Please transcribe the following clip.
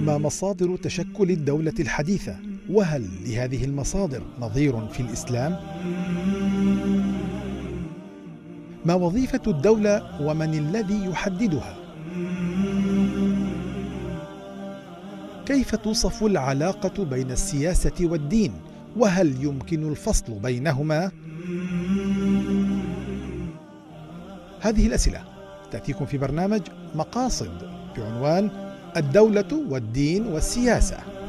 ما مصادر تشكل الدولة الحديثة؟ وهل لهذه المصادر نظير في الإسلام؟ ما وظيفة الدولة ومن الذي يحددها؟ كيف توصف العلاقة بين السياسة والدين؟ وهل يمكن الفصل بينهما؟ هذه الأسئلة تأتيكم في برنامج مقاصد بعنوان الدولة والدين والسياسة.